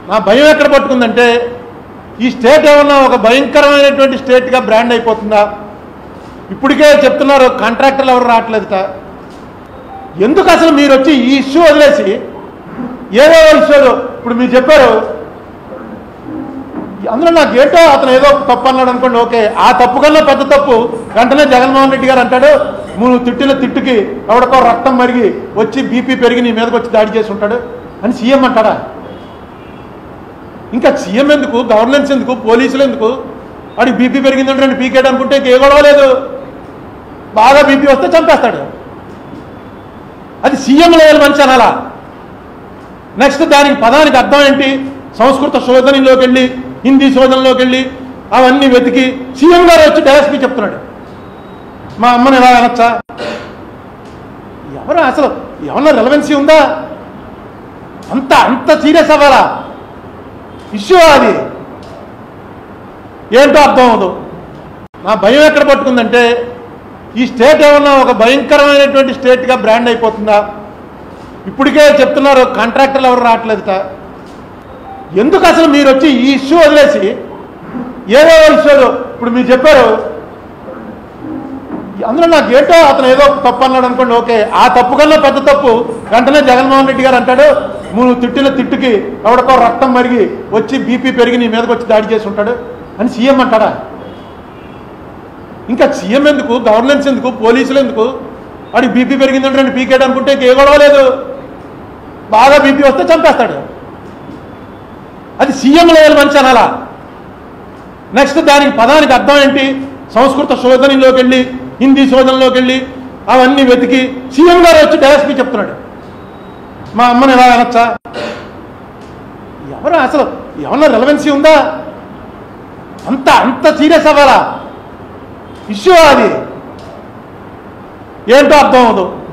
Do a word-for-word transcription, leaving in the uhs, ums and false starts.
నా భయం ఎక్కడ పట్టుకుందంటే ఈ స్టేట్ ఏమన్నా ఒక భయంకరమైనటువంటి స్టేట్గా బ్రాండ్ అయిపోతుందా? ఇప్పటికే చెప్తున్నారు కాంట్రాక్టర్లు ఎవరు రావట్లేదుట. ఎందుకు అసలు మీరు వచ్చి ఈ ఇష్యూ వదిలేసి ఏదో ఇష్యూలు ఇప్పుడు మీరు చెప్పారు, అందులో నాకు ఏంటో అతను ఏదో తప్పు అన్నాడు అనుకోండి, ఓకే, ఆ తప్పు కన్నా పెద్ద తప్పు వెంటనే జగన్మోహన్ రెడ్డి గారు అంటాడు, నువ్వు తిట్టిన తిట్టుకి ఎవరికో రక్తం మరిగి వచ్చి బీపీ పెరిగి నీ మీదకి వచ్చి దాడి చేసి ఉంటాడు అని సీఎం అంటాడా? ఇంకా సీఎం ఎందుకు, గవర్నెన్స్ ఎందుకు, పోలీసులు ఎందుకు? వాడికి బీపీ పెరిగిందంటే పీకేట్ అనుకుంటే ఏ గొడవ లేదు, బాగా బీపీ వస్తే చంపేస్తాడు. అది సీఎం లెవెల్ మనిషి అనాలా? నెక్స్ట్ దానికి పదానికి అర్థం ఏంటి? సంస్కృత శోధనలోకి వెళ్ళి హిందీ శోధనలోకి వెళ్ళి అవన్నీ వెతికి సీఎం గారు వచ్చి డైరెక్ట్గా చెప్తున్నాడు, మా అమ్మని ఎలా అనొచ్చా? ఎవరు అసలు ఏమన్నా రెలవెన్సీ ఉందా? అంత అంత సీరియస్ అవ్వాలా ఇష్యూ? అది ఏంటో అర్థం అవ్వదు. నా భయం ఎక్కడ పట్టుకుందంటే ఈ స్టేట్ ఏమన్నా ఒక భయంకరమైనటువంటి స్టేట్గా బ్రాండ్ అయిపోతుందా? ఇప్పటికే చెప్తున్నారు కాంట్రాక్టర్లు ఎవరు రావట్లేదుట. ఎందుకు అసలు మీరు వచ్చి ఈ ఇష్యూ వదిలేసి ఏదో ఇష్యూలు ఇప్పుడు మీరు చెప్పారు, అందులో నాకు ఏంటో అతను ఏదో తప్పు అన్నాడు అనుకోండి, ఓకే, ఆ తప్పు కన్నా పెద్ద తప్పు వెంటనే జగన్మోహన్ రెడ్డి గారు అంటాడు, నువ్వు తిట్టిన తిట్టుకి ఎవరికో రక్తం మరిగి వచ్చి బీపీ పెరిగి నీ మీదకి వచ్చి దాడి చేసి ఉంటాడు అని సీఎం అంటాడా? ఇంకా సీఎం ఎందుకు, గవర్నెన్స్ ఎందుకు, పోలీసులు ఎందుకు? వాడికి బీపీ పెరిగిందంటే పీకేట్ అనుకుంటే ఏ గొడవ లేదు, బాగా బీపీ వస్తే చంపేస్తాడు. అది సీఎం లెవెల్ మనిషి అనాలా? నెక్స్ట్ దానికి పదానికి అర్థం ఏంటి? సంస్కృత శోధనలోకి వెళ్ళి హిందీ శోధనలోకి వెళ్ళి అవన్నీ వెతికి సీఎం గారు వచ్చి డైరెక్ట్గా చెప్తున్నాడు, మా అమ్మని ఎలా అనొచ్చా? ఎవరు అసలు ఏమన్నా రెలవెన్సీ ఉందా? అంత అంత సీరియస్ అవ్వాలా ఇష్యూ? అది ఏంటో అర్థం అవ్వదు.